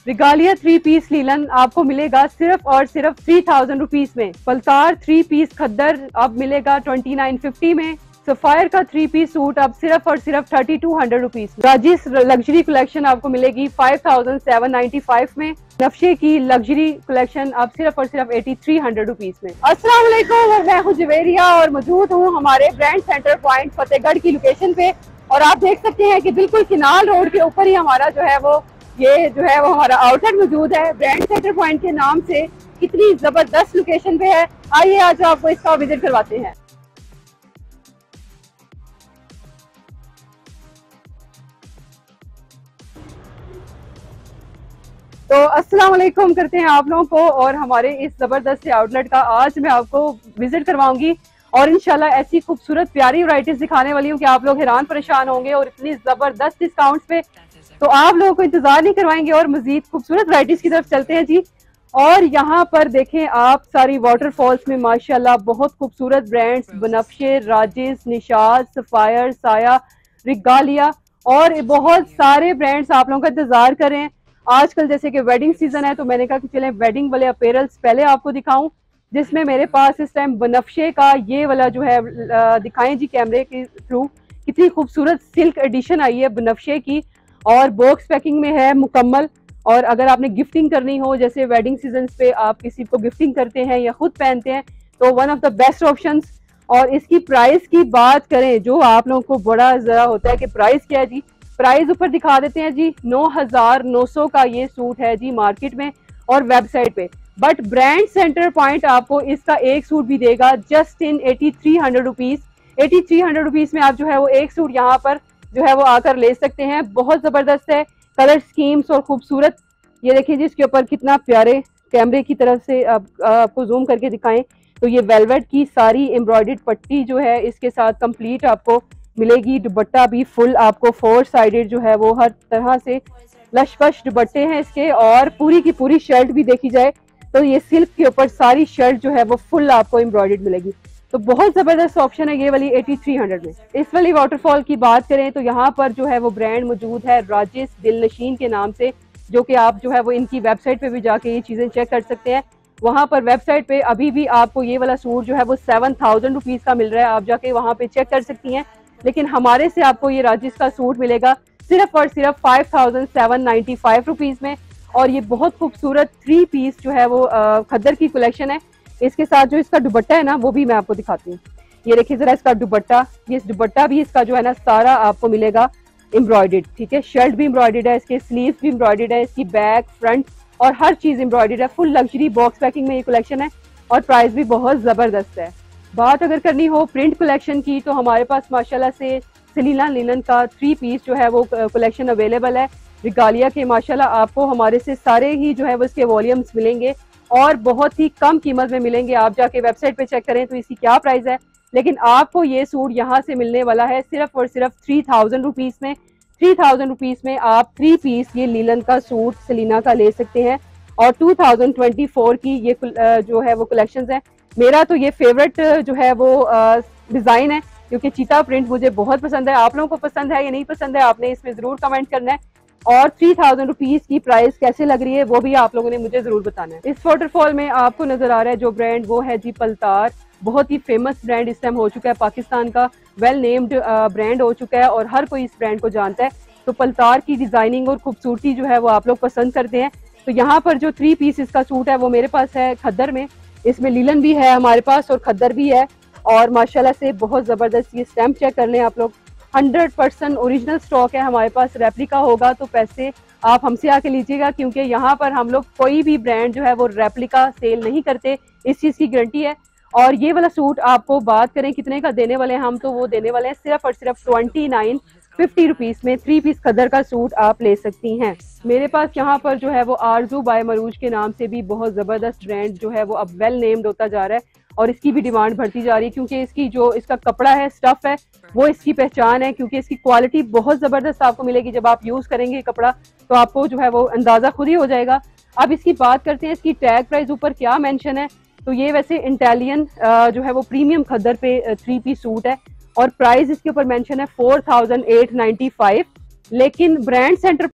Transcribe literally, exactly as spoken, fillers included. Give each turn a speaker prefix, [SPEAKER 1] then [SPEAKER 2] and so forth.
[SPEAKER 1] Regalia three piece linen आपको मिलेगा सिर्फ और सिर्फ थ्री थाउजेंड रुपीज में। पलतार थ्री पीस खद्दर अब मिलेगा ट्वेंटी नाइन फिफ्टी में। सफायर का थ्री पीस सूट अब सिर्फ और सिर्फ थर्टी टू हंड्रेड रुपीज। राजिस लग्जरी कलेक्शन आपको मिलेगी five thousand seven ninety five में। नफशे की लग्जरी कलेक्शन अब सिर्फ और सिर्फ एटी थ्री हंड्रेड रुपीज में। अस्सलाम वालेकुम, मैं हूं जवेरिया और मौजूद हूं हमारे ब्रांड सेंटर पॉइंट फतेहगढ़ की लोकेशन पे। और आप देख सकते हैं कि बिल्कुल किनाल रोड के ऊपर ही हमारा जो है वो ये जो है वो हमारा आउटलेट मौजूद है। ब्रांड सेंटर पॉइंट के नाम से कितनी जबरदस्त लोकेशन पे है, आइए आज आपको इसका विजिट करवाते हैं। तो अस्सलाम वालेकुम करते हैं आप लोगों को और हमारे इस जबरदस्त आउटलेट का आज मैं आपको विजिट करवाऊंगी और इंशाल्लाह ऐसी खूबसूरत प्यारी वैरायटीज दिखाने वाली हूँ कि आप लोग हैरान परेशान होंगे और इतनी जबरदस्त डिस्काउंट्स पे। तो आप लोगों को इंतजार नहीं करवाएंगे और मजीद खूबसूरत वैरायटीज की तरफ चलते हैं जी। और यहाँ पर देखें आप सारी वाटरफॉल्स में माशाल्लाह बहुत खूबसूरत ब्रांड्स बनफशे, राजिस, निशाज, सफायर, साया, रिगालिया और बहुत सारे ब्रांड्स आप लोगों का इंतजार करें। आजकल जैसे कि वेडिंग सीजन है तो मैंने कहा कि चलें वेडिंग वाले अपीयरेंस पहले आपको दिखाऊं, जिसमें मेरे पास इस टाइम बनफशे का ये वाला जो है दिखाएं जी कैमरे के थ्रू। कितनी खूबसूरत सिल्क एडिशन आई है बनफशे की और बॉक्स पैकिंग में है मुकम्मल। और अगर आपने गिफ्टिंग करनी हो, जैसे वेडिंग सीजन पे आप किसी को गिफ्टिंग करते हैं या खुद पहनते हैं, तो one of the best options. और इसकी प्राइस की बात करें, जो आप लोगों को बड़ा जरा होता है कि प्राइस क्या है जी, प्राइस ऊपर दिखा देते हैं जी। नौ हजार नौ सौ का ये सूट है जी मार्केट में और वेबसाइट पे, बट ब्रांड सेंटर पॉइंट आपको इसका एक सूट भी देगा just in eighty three hundred rupees. Eighty three hundred rupees में आप जो है वो एक सूट यहाँ पर जो है वो आकर ले सकते हैं। बहुत जबरदस्त है, कलर स्कीम्स और खूबसूरत। ये देखिए जी, इसके ऊपर कितना प्यारे कैमरे की तरफ से आप, आपको जूम करके दिखाएं तो ये वेलवेट की सारी एम्ब्रॉयडर्ड पट्टी जो है इसके साथ कंप्लीट आपको मिलेगी। दुपट्टा भी फुल आपको फोर साइडेड जो है वो हर तरह से लशपश दुपट्टे हैं इसके। और पूरी की पूरी शर्ट भी देखी जाए तो ये सिल्क के ऊपर सारी शर्ट जो है वो फुल आपको एम्ब्रॉयडर्ड मिलेगी। तो बहुत जबरदस्त ऑप्शन है ये वाली एटी थ्री हंड्रेड में। इस वाली वाटरफॉल की बात करें तो यहाँ पर जो है वो ब्रांड मौजूद है राजिस दिलनशीन के नाम से, जो कि आप जो है वो इनकी वेबसाइट पे भी जाके ये चीजें चेक कर सकते हैं। वहाँ पर वेबसाइट पे अभी भी आपको ये वाला सूट जो है वो सेवन थाउजेंड रुपीज का मिल रहा है, आप जाके वहाँ पे चेक कर सकती हैं। लेकिन हमारे से आपको ये राजिस का सूट मिलेगा सिर्फ और सिर्फ five thousand seven ninety five rupees में। और ये बहुत खूबसूरत थ्री पीस जो है वो खद्दर की कलेक्शन है। इसके साथ जो इसका दुपट्टा है ना वो भी मैं आपको दिखाती हूँ। ये देखिए जरा इसका दुपट्टा, ये दुपट्टा भी इसका जो है ना सारा आपको मिलेगा एम्ब्रॉयडर्ड, ठीक है। शर्ट भी एम्ब्रॉयडर्ड है, इसके स्लीव्स भी एम्ब्रॉयडर्ड है, इसकी बैक फ्रंट और हर चीज एम्ब्रॉयडर्ड है। फुल लग्जरी बॉक्स पैकिंग में ये कलेक्शन है और प्राइस भी बहुत जबरदस्त है। बात अगर करनी हो प्रिंट कलेक्शन की तो हमारे पास माशाल्लाह से सलीना लिनन का थ्री पीस जो है वो कलेक्शन अवेलेबल है। रिगालिया के माशाल्लाह आपको हमारे से सारे ही जो है वो इसके वॉल्यूम्स मिलेंगे और बहुत ही कम कीमत में मिलेंगे। आप जाके वेबसाइट पे चेक करें तो इसकी क्या प्राइस है, लेकिन आपको ये सूट यहाँ से मिलने वाला है सिर्फ और सिर्फ थ्री थाउजेंड रुपीज में। थ्री थाउजेंड रुपीज में आप थ्री पीस ये लीलन का सूट सलीना का ले सकते हैं। और टू थाउजेंड ट्वेंटी फोर की ये जो है वो कलेक्शंस है। मेरा तो ये फेवरेट जो है वो डिजाइन है क्योंकि चीता प्रिंट मुझे बहुत पसंद है। आप लोगों को पसंद है या नहीं पसंद है आपने इसमें जरूर कमेंट करना है। और थ्री थाउजेंड रुपीज की प्राइस कैसे लग रही है वो भी आप लोगों ने मुझे जरूर बताना है। इस वाटरफॉल में आपको नजर आ रहा है जो ब्रांड, वो है जी पलतार। बहुत ही फेमस ब्रांड इस टाइम हो चुका है, पाकिस्तान का वेल नेम्ड ब्रांड हो चुका है और हर कोई इस ब्रांड को जानता है। तो पलतार की डिजाइनिंग और खूबसूरती जो है वो आप लोग पसंद करते हैं। तो यहाँ पर जो थ्री पीस इसका सूट है वो मेरे पास है खद्दर में। इसमें लीलन भी है हमारे पास और खद्दर भी है और माशाल्लाह से बहुत जबरदस्त। ये स्टैम्प चेक कर लें आप लोग, हंड्रेड परसेंट ओरिजिनल स्टॉक है हमारे पास। रेप्लिका होगा तो पैसे आप हमसे आके लीजिएगा, क्योंकि यहाँ पर हम लोग कोई भी ब्रांड जो है वो रेप्लिका सेल नहीं करते, इस चीज की गारंटी है। और ये वाला सूट आपको बात करें कितने का देने वाले हैं हम, तो वो देने वाले हैं सिर्फ और सिर्फ ट्वेंटी नाइन फिफ्टी रुपीज में। थ्री पीस खद्दर का सूट आप ले सकती हैं। मेरे पास यहाँ पर जो है वो आरजू बाय मरूज के नाम से भी बहुत जबरदस्त ब्रांड जो है वो अब वेल नेम्ड होता जा रहा है और इसकी भी डिमांड बढ़ती जा रही है, क्योंकि इसकी जो इसका कपड़ा है, स्टफ है, वो इसकी पहचान है। क्योंकि इसकी क्वालिटी बहुत जबरदस्त आपको मिलेगी। जब आप यूज करेंगे कपड़ा तो आपको जो है वो अंदाजा खुद ही हो जाएगा। अब इसकी बात करते हैं, इसकी टैग प्राइस ऊपर क्या मेंशन है। तो ये वैसे इंटेलियन जो है वो प्रीमियम खद्दर पे थ्री पीस सूट है और प्राइस इसके ऊपर मेंशन है four thousand eight ninety five, लेकिन ब्रांड सेंटर